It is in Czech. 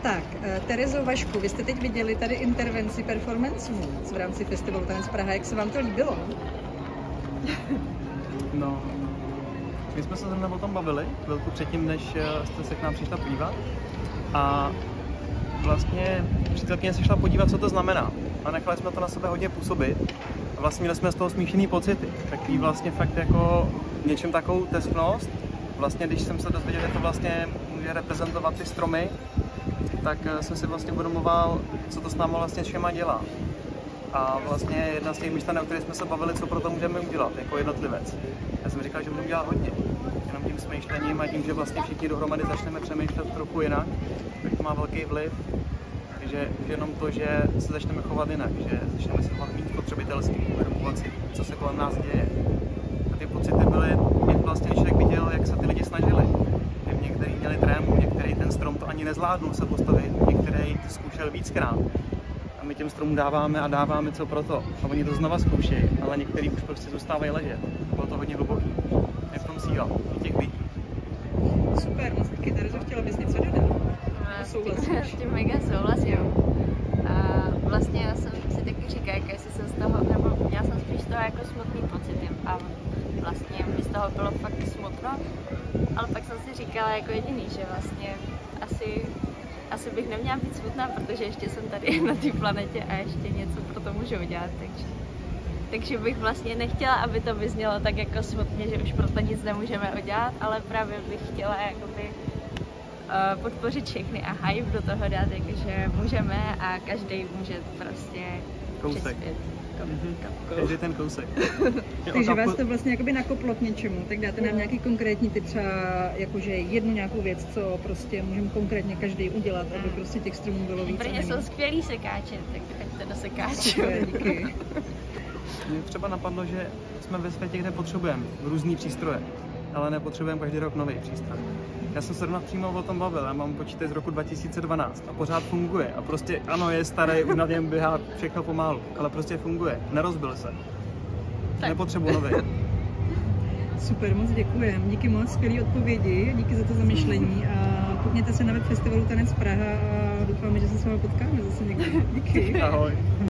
Tak, Terezo, Vašku, vy jste teď viděli tady intervenci Performance Moods v rámci festivalu Tanec Praha. Jak se vám to líbilo? No, my jsme se zrovna o tom bavili chvilku předtím, než jste se k nám přišla podívat. A vlastně přítelkyně se šla podívat, co to znamená. A nechali jsme to na sebe hodně působit. A vlastně měli jsme z toho smíšený pocity. Takový vlastně fakt jako něčem takovou testnost. Vlastně když jsem se dozvěděl, že to vlastně může reprezentovat ty stromy, tak jsem si vlastně uvědomoval, co to s náma vlastně všema dělá. A vlastně jedna z těch myšlenek, o kterých jsme se bavili, co pro to můžeme udělat jako jednotlivec. Já jsem říkal, že budu dělat hodně. Jenom tím smýšlením a tím, že vlastně všichni dohromady začneme přemýšlet trochu jinak, tak to má velký vliv. Takže jenom to, že se začneme chovat jinak, že začneme se chovat víc spotřebitelsky, uvědomovat si, co se kolem nás děje. A ty pocity byly, jak vlastně člověk viděl, jak se ty lidi snažili. Někteří měli trému, některý ten strom to ani nezvládnul se postavit, některý to zkoušel víckrát. A my těm stromům dáváme a dáváme co pro to. A oni to znova zkoušejí, ale některý už prostě zůstávají ležet. Bylo to hodně hluboký. Je v tom síla, i těch lidí. Super, moc díky. Terezo, chtěla bys něco dodat? S tím mega souhlasím. A vlastně já jsem si taky říkala, jestli jsem z toho, nebo já jsem spíš z toho jako smutný pocit. A vlastně mi z toho bylo fakt smutno. Ale pak jsem si říkala jako jediný, že vlastně asi bych neměla být smutná, protože ještě jsem tady na té planetě a ještě něco pro to můžu udělat, takže bych vlastně nechtěla, aby to vyznělo tak jako smutně, že už pro to nic nemůžeme udělat, ale právě bych chtěla jakoby podpořit všechny a hype do toho dát, jakože můžeme a každý může prostě přispět. Každý ten kousek. Takže vás to vlastně jakoby nakoplo k něčemu, tak dáte nám nějaký konkrétní tip, třeba jakože jednu nějakou věc, co prostě můžeme konkrétně každý udělat, aby prostě těch stromů bylo víc. Protože jsou skvělý sekáče, tak ať to do sekáčů. Díky. Mě třeba napadlo, že jsme ve světě, kde potřebujeme různý přístroje, ale nepotřebujeme každý rok nový přístroj. Já jsem se zrovna přímo o tom bavil, já mám počítač z roku 2012 a pořád funguje. A prostě ano, je starý, už na něm běhá všechno pomalu, ale prostě funguje, nerozbil se. Tak. Nepotřebuji nový. Super, moc děkujem. Díky moc, skvělý odpovědi, díky za to zamyšlení a koukněte se na web Festivalu Tanec Praha a doufáme, že se s vámi potkáme zase někdy. Díky. Ahoj.